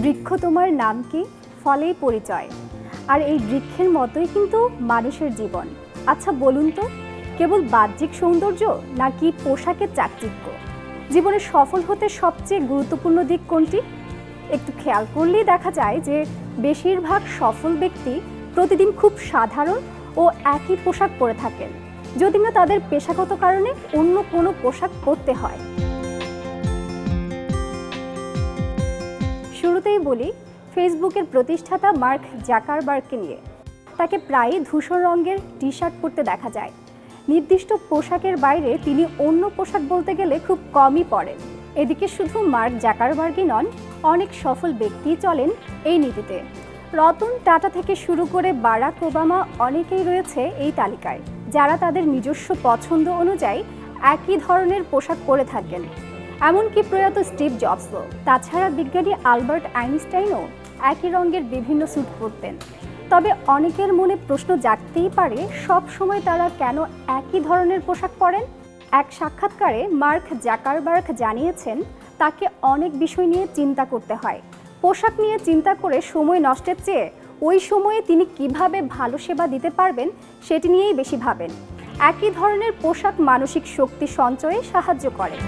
বৃক্ষ তোমার নাম কি, ফলেই পরিচয়। আর এই বৃক্ষের মতোই কিন্তু মানুষের জীবন। আচ্ছা বলুন তো, কেবল বাহ্যিক সৌন্দর্য নাকি পোশাকের চাকচিক্য? জীবনে সফল হতে সবচেয়ে গুরুত্বপূর্ণ দিক কোনটি? একটু খেয়াল করলেই দেখা যায় যে বেশিরভাগ সফল ব্যক্তি প্রতিদিন খুব সাধারণ ও একই পোশাক পরে থাকেন, যদি না তাদের পেশাগত কারণে অন্য কোনো পোশাক পরতে হয়। শুরুতেই বলি ফেসবুকের প্রতিষ্ঠাতা মার্ক জাকারবার্গকে নিয়ে। তাকে প্রায়ই ধূসর রঙের টি শার্ট পরতে দেখা যায়। নির্দিষ্ট পোশাকের বাইরে তিনি অন্য পোশাক বলতে গেলে খুব কমই পরেন। এদিকে শুধু মার্ক জাকারবার্গই নন, অনেক সফল ব্যক্তি চলেন এই নীতিতে। রতন টাটা থেকে শুরু করে বারাক ওবামা অনেকেই রয়েছে এই তালিকায়, যারা তাদের নিজস্ব পছন্দ অনুযায়ী একই ধরনের পোশাক পরে থাকেন। এমনকি প্রয়াত স্টিভ জবসও। তাছাড়া বিজ্ঞানী আলবার্ট আইনস্টাইনও একই রঙের বিভিন্ন স্যুট পরতেন। তবে অনেকের মনে প্রশ্ন জাগতেই পারে, সব সময় তারা কেন একই ধরনের পোশাক পরেন? এক সাক্ষাৎকারে মার্ক জাকারবার্গ জানিয়েছেন, তাকে অনেক বিষয় নিয়ে চিন্তা করতে হয়। পোশাক নিয়ে চিন্তা করে সময় নষ্টের চেয়ে ওই সময়ে তিনি কিভাবে ভালো সেবা দিতে পারবেন সেটি নিয়েই বেশি ভাবেন। একই ধরনের পোশাক মানসিক শক্তি সঞ্চয়ে সাহায্য করে।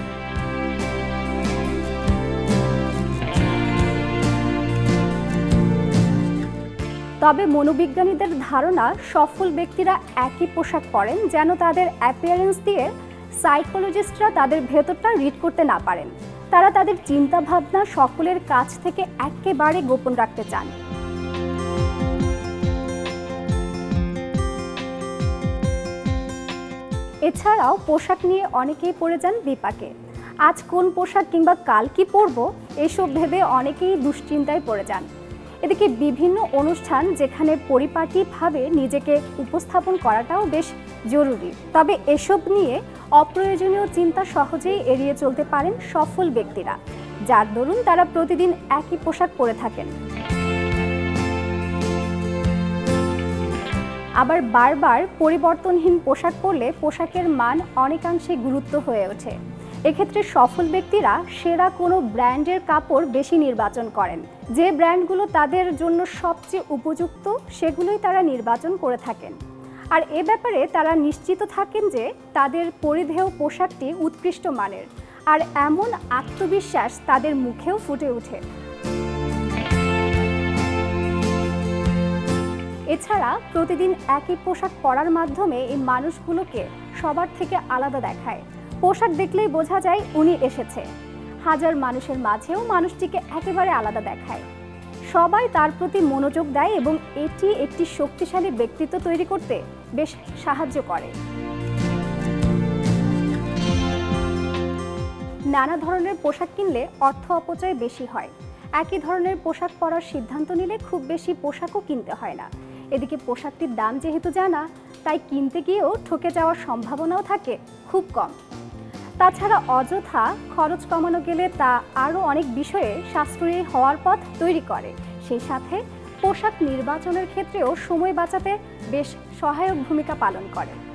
তবে মনোবিজ্ঞানীদের ধারণা, সফল ব্যক্তিরা একই পোশাক পরেন যেন তাদের অ্যাপিয়ারেন্স দিয়ে সাইকোলজিস্টরা তাদের ভেতরটা রিড করতে না পারেন। তারা তাদের চিন্তা ভাবনা সকলের কাছ থেকে একেবারে গোপন রাখতে চান। এছাড়াও পোশাক নিয়ে অনেকেই পড়ে যান বিপাকে। আজ কোন পোশাক কিংবা কাল কি পরবো, এসব ভেবে অনেকেই দুশ্চিন্তায় পড়ে যান। এদিকে বিভিন্ন অনুষ্ঠান যেখানে পরিপাটিভাবে নিজেকে উপস্থাপন করাটাও বেশ জরুরি। তবে এসব নিয়ে অপ্রয়োজনীয় চিন্তা সহজেই এড়িয়ে চলতে পারেন সফল ব্যক্তিরা, যার দরুন তারা প্রতিদিন একই পোশাক পরে থাকেন। আবার বারবার পরিবর্তনহীন পোশাক পরলে পোশাকের মান অনেকাংশে গুরুত্ব হয়ে ওঠে। এক্ষেত্রে সফল ব্যক্তিরা সেরা কোনো ব্র্যান্ডের কাপড় বেশি নির্বাচন করেন। যে ব্র্যান্ডগুলো তাদের জন্য সবচেয়ে উপযুক্ত সেগুলোই তারা নির্বাচন করে থাকেন। আর এ ব্যাপারে তারা নিশ্চিত থাকেন যে তাদের পরিধেয় পোশাকটি উৎকৃষ্ট মানের, আর এমন আত্মবিশ্বাস তাদের মুখেও ফুটে ওঠে। এছাড়া প্রতিদিন একই পোশাক পরার মাধ্যমে এই মানুষগুলোকে সবার থেকে আলাদা দেখায়। পোশাক দেখলেই বোঝা যায় উনি এসেছে। হাজার মানুষের মাঝেও মানুষটিকে একেবারে আলাদা দেখায়। সবাই তার প্রতি মনোযোগ দেয় এবং এটি একটি শক্তিশালী ব্যক্তিত্ব তৈরি করতে বেশ সাহায্য করে। নানা ধরনের পোশাক কিনলে অর্থ অপচয় বেশি হয়। একই ধরনের পোশাক পরার সিদ্ধান্ত নিলে খুব বেশি পোশাকও কিনতে হয় না। এদিকে পোশাকটির দাম যেহেতু জানা, তাই কিনতে গিয়েও ঠকে যাওয়ার সম্ভাবনাও থাকে খুব কম। তাছাড়া অযথা খরচ কমানো গেলে তা আরও অনেক বিষয়ে সাশ্রয়ী হওয়ার পথ তৈরি করে। সেই সাথে পোশাক নির্বাচনের ক্ষেত্রেও সময় বাঁচাতে বেশ সহায়ক ভূমিকা পালন করে।